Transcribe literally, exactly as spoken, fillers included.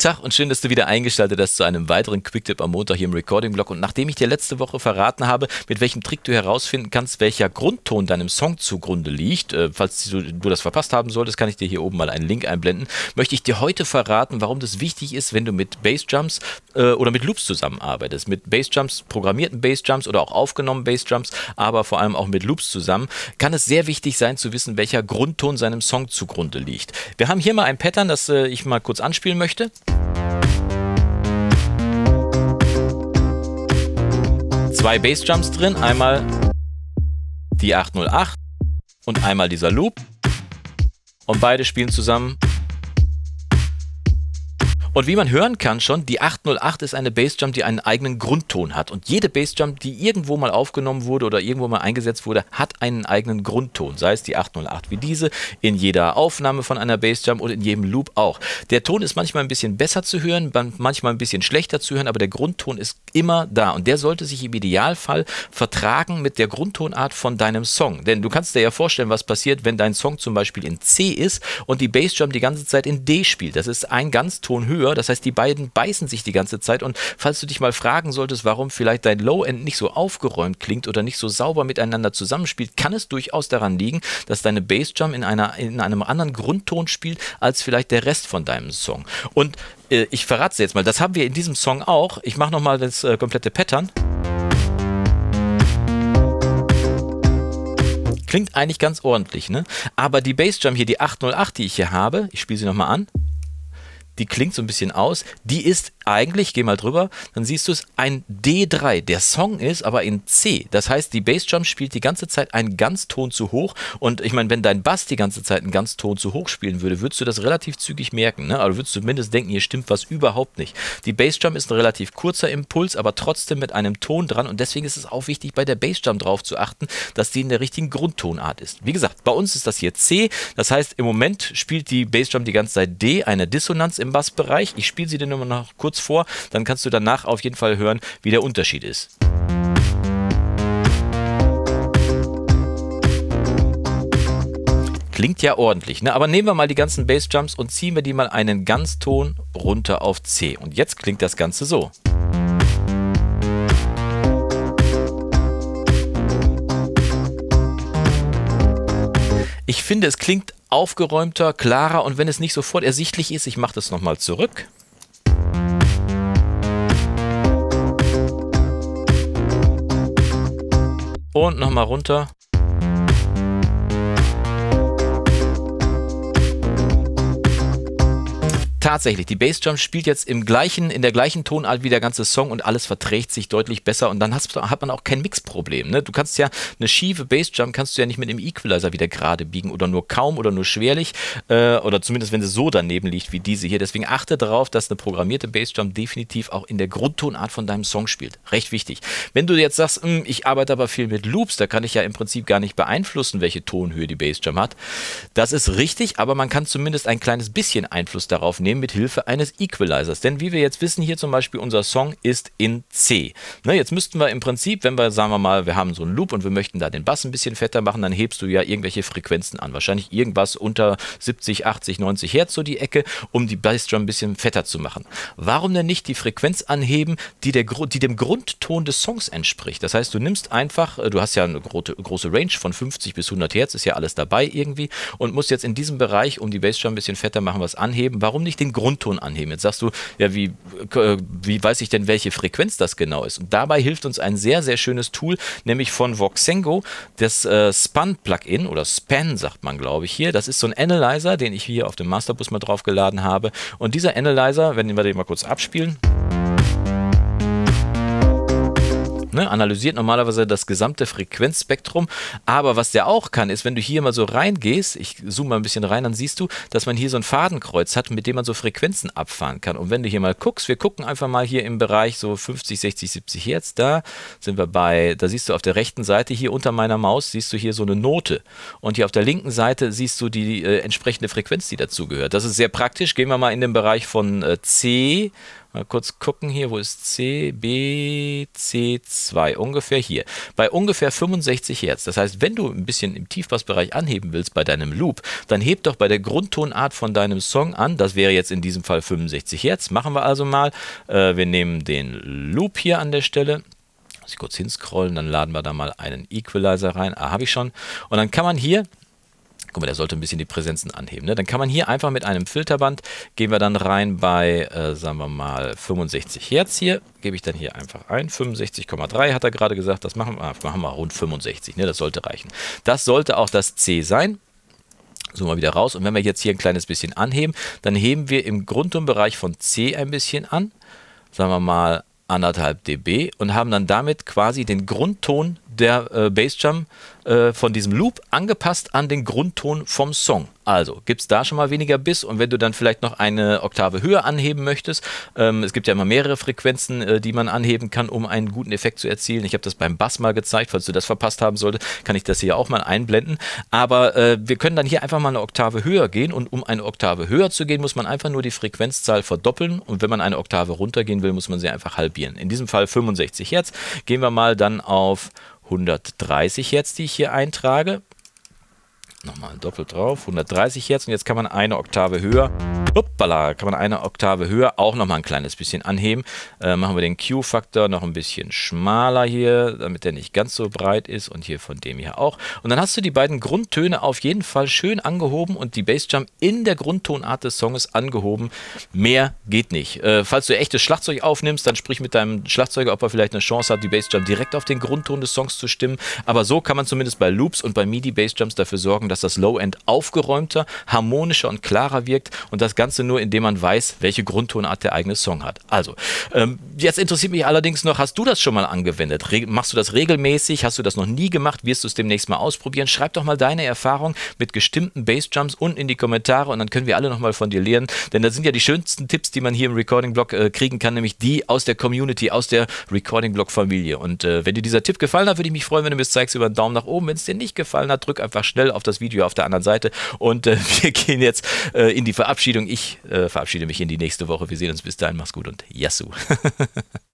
Tag und schön, dass du wieder eingeschaltet hast zu einem weiteren Quicktip am Montag hier im Recording-Blog. Und nachdem ich dir letzte Woche verraten habe, mit welchem Trick du herausfinden kannst, welcher Grundton deinem Song zugrunde liegt, äh, falls du, du das verpasst haben solltest, kann ich dir hier oben mal einen Link einblenden, möchte ich dir heute verraten, warum das wichtig ist, wenn du mit Bassdrums äh, oder mit Loops zusammenarbeitest. Mit Bassdrums, programmierten Bassdrums oder auch aufgenommenen Bassdrums, aber vor allem auch mit Loops zusammen, kann es sehr wichtig sein zu wissen, welcher Grundton seinem Song zugrunde liegt. Wir haben hier mal ein Pattern, das äh, ich mal kurz anspielen möchte. Zwei Bassdrums drin, einmal die acht null acht und einmal dieser Loop und beide spielen zusammen. Und wie man hören kann schon, die acht null acht ist eine Bassdrum, die einen eigenen Grundton hat. Und jede Bassdrum, die irgendwo mal aufgenommen wurde oder irgendwo mal eingesetzt wurde, hat einen eigenen Grundton. Sei es die acht null acht wie diese, in jeder Aufnahme von einer Bassdrum und in jedem Loop auch. Der Ton ist manchmal ein bisschen besser zu hören, manchmal ein bisschen schlechter zu hören, aber der Grundton ist immer da. Und der sollte sich im Idealfall vertragen mit der Grundtonart von deinem Song. Denn du kannst dir ja vorstellen, was passiert, wenn dein Song zum Beispiel in C ist und die Bassdrum die ganze Zeit in D spielt. Das ist ein Ganzton höher. Das heißt, die beiden beißen sich die ganze Zeit und falls du dich mal fragen solltest, warum vielleicht dein Low-End nicht so aufgeräumt klingt oder nicht so sauber miteinander zusammenspielt, kann es durchaus daran liegen, dass deine Bassdrum in, einer, in einem anderen Grundton spielt als vielleicht der Rest von deinem Song. Und äh, ich verrate es jetzt mal, das haben wir in diesem Song auch. Ich mache nochmal das äh, komplette Pattern. Klingt eigentlich ganz ordentlich, ne? Aber die Bassdrum hier, die acht null acht, die ich hier habe, ich spiele sie nochmal an. Die klingt so ein bisschen aus, die ist eigentlich, geh mal drüber, dann siehst du es, ein D drei. Der Song ist aber in C. Das heißt, die Bassdrum spielt die ganze Zeit einen Ganzton zu hoch und ich meine, wenn dein Bass die ganze Zeit einen Ganzton zu hoch spielen würde, würdest du das relativ zügig merken, ne? Also würdest du zumindest denken, hier stimmt was überhaupt nicht. Die Bassdrum ist ein relativ kurzer Impuls, aber trotzdem mit einem Ton dran und deswegen ist es auch wichtig, bei der Bassdrum drauf zu achten, dass die in der richtigen Grundtonart ist. Wie gesagt, bei uns ist das hier C, das heißt, im Moment spielt die Bassdrum die ganze Zeit D, eine Dissonanz im Bassbereich. Ich spiele sie dir nur noch kurz vor, dann kannst du danach auf jeden Fall hören, wie der Unterschied ist. Klingt ja ordentlich, ne? Aber nehmen wir mal die ganzen Bassdrums und ziehen wir die mal einen Ganzton runter auf C. Und jetzt klingt das Ganze so. Ich finde, es klingt aufgeräumter, klarer und wenn es nicht sofort ersichtlich ist, ich mache das nochmal zurück. Und nochmal runter. Tatsächlich, die Bassdrum spielt jetzt im gleichen, in der gleichen Tonart wie der ganze Song und alles verträgt sich deutlich besser und dann hast, hat man auch kein Mixproblem. Ne? Du kannst ja eine schiefe Bassdrum kannst du ja nicht mit dem Equalizer wieder gerade biegen oder nur kaum oder nur schwerlich äh, oder zumindest wenn sie so daneben liegt wie diese hier. Deswegen achte darauf, dass eine programmierte Bassdrum definitiv auch in der Grundtonart von deinem Song spielt. Recht wichtig. Wenn du jetzt sagst, ich arbeite aber viel mit Loops, da kann ich ja im Prinzip gar nicht beeinflussen, welche Tonhöhe die Bassdrum hat. Das ist richtig, aber man kann zumindest ein kleines bisschen Einfluss darauf nehmen, mit Hilfe eines Equalizers. Denn wie wir jetzt wissen, hier zum Beispiel unser Song ist in C. Ne, jetzt müssten wir im Prinzip, wenn wir, sagen wir mal, wir haben so einen Loop und wir möchten da den Bass ein bisschen fetter machen, dann hebst du ja irgendwelche Frequenzen an. Wahrscheinlich irgendwas unter siebzig, achtzig, neunzig Hertz so die Ecke, um die Bassdrum ein bisschen fetter zu machen. Warum denn nicht die Frequenz anheben, die, der, die dem Grundton des Songs entspricht? Das heißt, du nimmst einfach, du hast ja eine große, große Range von fünfzig bis hundert Hertz, ist ja alles dabei irgendwie und musst jetzt in diesem Bereich, um die Bassdrum ein bisschen fetter machen, was anheben. Warum nicht den Grundton anheben? Jetzt sagst du, ja, wie, äh, wie weiß ich denn, welche Frequenz das genau ist? Und dabei hilft uns ein sehr, sehr schönes Tool, nämlich von Voxengo, das äh, Span-Plugin oder Span sagt man, glaube ich, hier. Das ist so ein Analyzer, den ich hier auf dem Masterbus mal draufgeladen habe. Und dieser Analyzer, wenn wir den mal kurz abspielen, Ne, analysiert normalerweise das gesamte Frequenzspektrum, aber was der auch kann, ist, wenn du hier mal so reingehst, ich zoome mal ein bisschen rein, dann siehst du, dass man hier so ein Fadenkreuz hat, mit dem man so Frequenzen abfahren kann. Und wenn du hier mal guckst, wir gucken einfach mal hier im Bereich so fünfzig, sechzig, siebzig Hertz, da sind wir bei, da siehst du auf der rechten Seite hier unter meiner Maus, siehst du hier so eine Note und hier auf der linken Seite siehst du die äh, entsprechende Frequenz, die dazugehört. Das ist sehr praktisch. Gehen wir mal in den Bereich von äh, C Mal kurz gucken hier, wo ist C, B, C zwei, ungefähr hier. Bei ungefähr fünfundsechzig Hertz. Das heißt, wenn du ein bisschen im Tiefbassbereich anheben willst bei deinem Loop, dann heb doch bei der Grundtonart von deinem Song an. Das wäre jetzt in diesem Fall fünfundsechzig Hertz. Machen wir also mal. Äh, wir nehmen den Loop hier an der Stelle. Muss ich kurz hinscrollen, dann laden wir da mal einen Equalizer rein. Ah, habe ich schon. Und dann kann man hier... Guck mal, der sollte ein bisschen die Präsenzen anheben. Ne? Dann kann man hier einfach mit einem Filterband, gehen wir dann rein bei, äh, sagen wir mal, fünfundsechzig Hertz hier. Gebe ich dann hier einfach ein. fünfundsechzig Komma drei hat er gerade gesagt. Das machen wir, machen wir rund fünfundsechzig. Ne? Das sollte reichen. Das sollte auch das C sein. Zoomen wir wieder raus. Und wenn wir jetzt hier ein kleines bisschen anheben, dann heben wir im Grundtonbereich von C ein bisschen an. Sagen wir mal anderthalb dB und haben dann damit quasi den Grundton der äh, Bassdrum äh, von diesem Loop angepasst an den Grundton vom Song. Also gibt es da schon mal weniger Biss und wenn du dann vielleicht noch eine Oktave höher anheben möchtest, ähm, es gibt ja immer mehrere Frequenzen, äh, die man anheben kann, um einen guten Effekt zu erzielen. Ich habe das beim Bass mal gezeigt, falls du das verpasst haben solltest, kann ich das hier auch mal einblenden. Aber äh, wir können dann hier einfach mal eine Oktave höher gehen und um eine Oktave höher zu gehen, muss man einfach nur die Frequenzzahl verdoppeln und wenn man eine Oktave runtergehen will, muss man sie einfach halbieren. In diesem Fall fünfundsechzig Hertz. Gehen wir mal dann auf hundertdreißig Hertz, die ich hier eintrage. Nochmal doppelt drauf, hundertdreißig Hertz und jetzt kann man eine Oktave höher, hoppala, kann man eine Oktave höher auch nochmal ein kleines bisschen anheben. Äh, machen wir den Q-Faktor noch ein bisschen schmaler hier, damit der nicht ganz so breit ist und hier von dem hier auch. Und dann hast du die beiden Grundtöne auf jeden Fall schön angehoben und die Bassdrum in der Grundtonart des Songs angehoben. Mehr geht nicht. Äh, falls du echtes Schlagzeug aufnimmst, dann sprich mit deinem Schlagzeuger, ob er vielleicht eine Chance hat, die Bassdrum direkt auf den Grundton des Songs zu stimmen. Aber so kann man zumindest bei Loops und bei MIDI-Bassdrums dafür sorgen, dass das Low-End aufgeräumter, harmonischer und klarer wirkt und das Ganze nur, indem man weiß, welche Grundtonart der eigene Song hat. Also, ähm, jetzt interessiert mich allerdings noch, hast du das schon mal angewendet? Re machst du das regelmäßig? Hast du das noch nie gemacht? Wirst du es demnächst mal ausprobieren? Schreib doch mal deine Erfahrung mit gestimmten Bassdrums unten in die Kommentare und dann können wir alle nochmal von dir lernen, denn das sind ja die schönsten Tipps, die man hier im Recording-Blog äh, kriegen kann, nämlich die aus der Community, aus der Recording-Blog-Familie. Und äh, wenn dir dieser Tipp gefallen hat, würde ich mich freuen, wenn du mir es zeigst über einen Daumen nach oben. Wenn es dir nicht gefallen hat, drück einfach schnell auf das Video auf der anderen Seite und äh, wir gehen jetzt äh, in die Verabschiedung. Ich äh, verabschiede mich in die nächste Woche. Wir sehen uns bis dahin. Mach's gut und Yassou.